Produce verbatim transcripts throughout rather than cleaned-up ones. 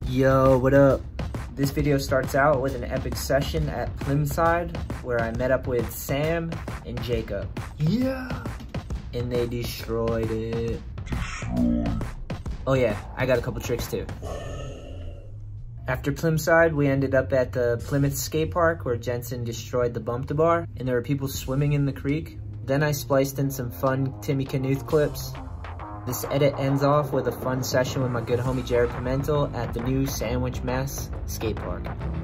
Yo, what up? This video starts out with an epic session at Plimside where I met up with Sam and Jacob. Yeah! And they destroyed it. Destroyed. Oh yeah, I got a couple tricks too. After Plimside, we ended up at the Plymouth skate park where Jensen destroyed the bump to bar and there were people swimming in the creek. Then I spliced in some fun Timmy Knuth clips. This edit ends off with a fun session with my good homie Jared Pimentel at the new Sandwich Mess skate park.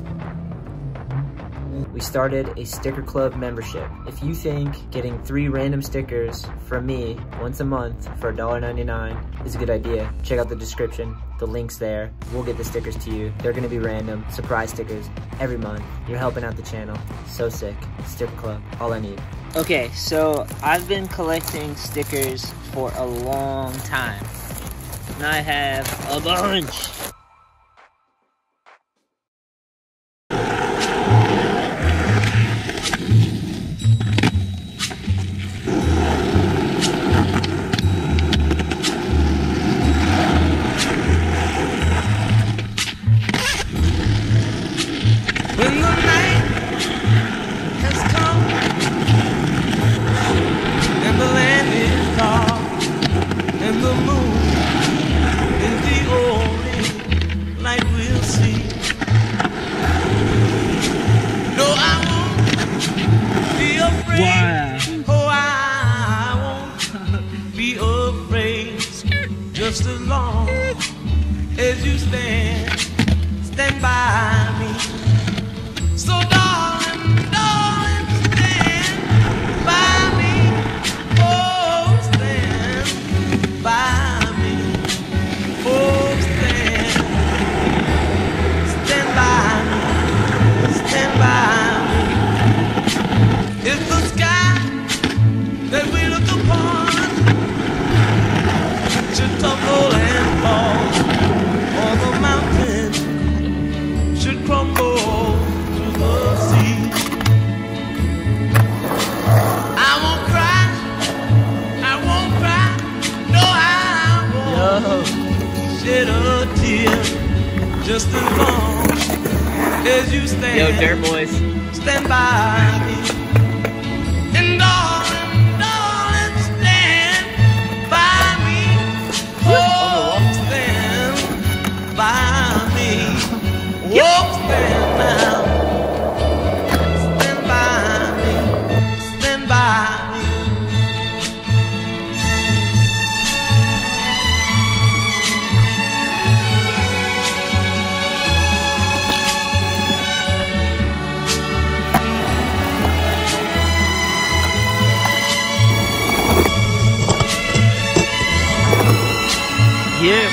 We started a sticker club membership. If you think getting three random stickers from me once a month for a dollar ninety-nine is a good idea, check out the description. The link's there. We'll get the stickers to you. They're gonna be random, surprise stickers every month. You're helping out the channel. So sick. Sticker club, all I need. Okay, so I've been collecting stickers for a long time. And I have a bunch. When the night has come and the land is dark and the moon is the only light we'll see. No, I won't be afraid. Wow. Oh, I won't be afraid. Just as long as you stand, stand by me. So darling, darling, stand by me. Oh, stand by me. Oh, stand, stand by me. Stand by me. It's the sky that we look upon should tumble and fall, or the mountain should crumble. I won't cry, I won't cry, no I won't shed a tear, just as long as you stand. Yo, Dirt Boys, stand by me. And darling, darling, stand by me. Oh, stand by me. Oh, stand now. Yeah.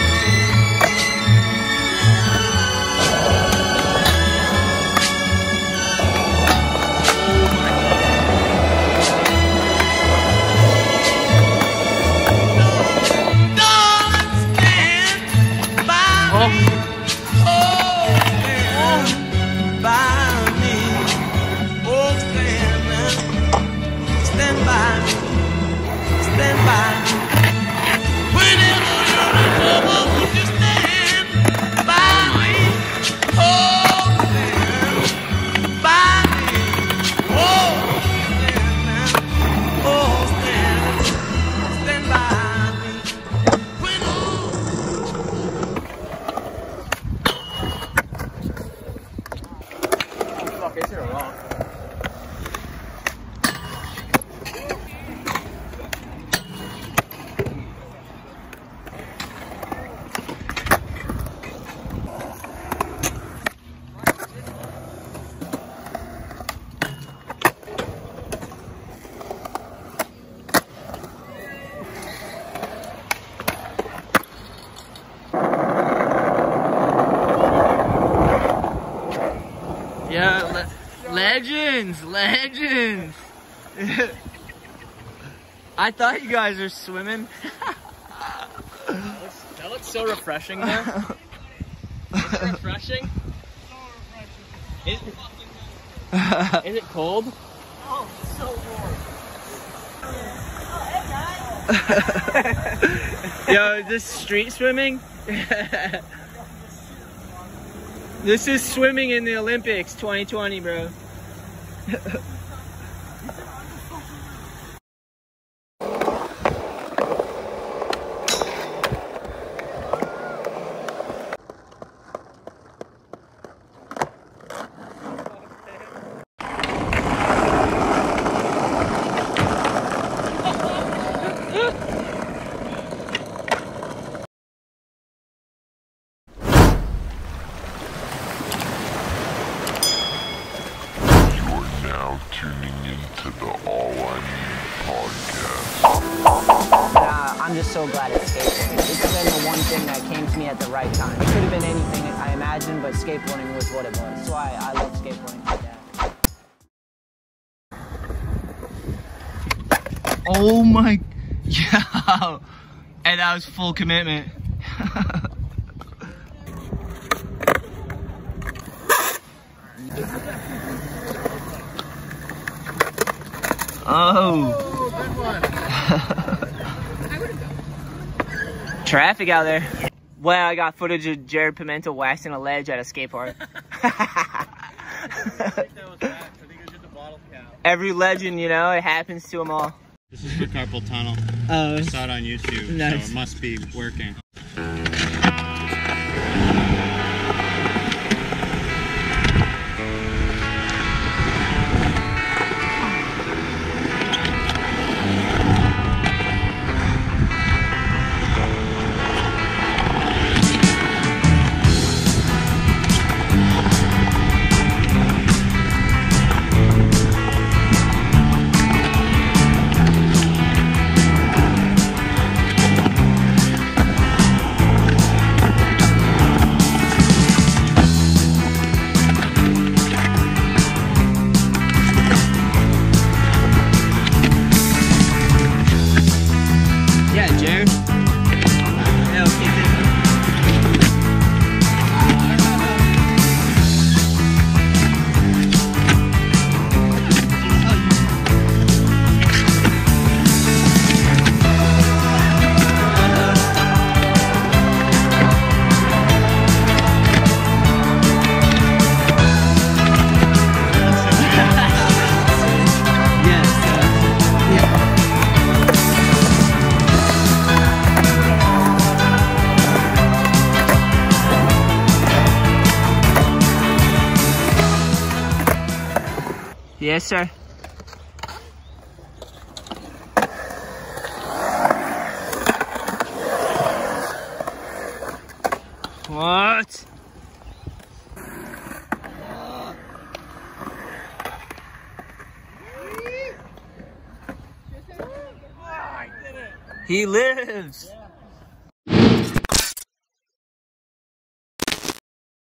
Yeah, le legends, legends. I thought you guys were swimming. That looks so refreshing though. Is it refreshing? Is it, is it cold? Oh, it's so warm. Yo, is this street swimming? This is swimming in the Olympics twenty twenty, bro. Tuning into the All I Need podcast. Uh, I'm just so glad it's skateboarding. It's been the one thing that came to me at the right time. It could have been anything I imagined, but skateboarding was what it was. That's why I love skateboarding like that. Oh my, yeah. And that was full commitment. Oh. Good one. Traffic out there. Well, I got footage of Jared Pimento waxing a ledge at a skate park. Every legend, you know, it happens to them all. This is for carpal tunnel. Oh. I saw it on YouTube, nice. So it must be working. Yes, sir. What? He lives.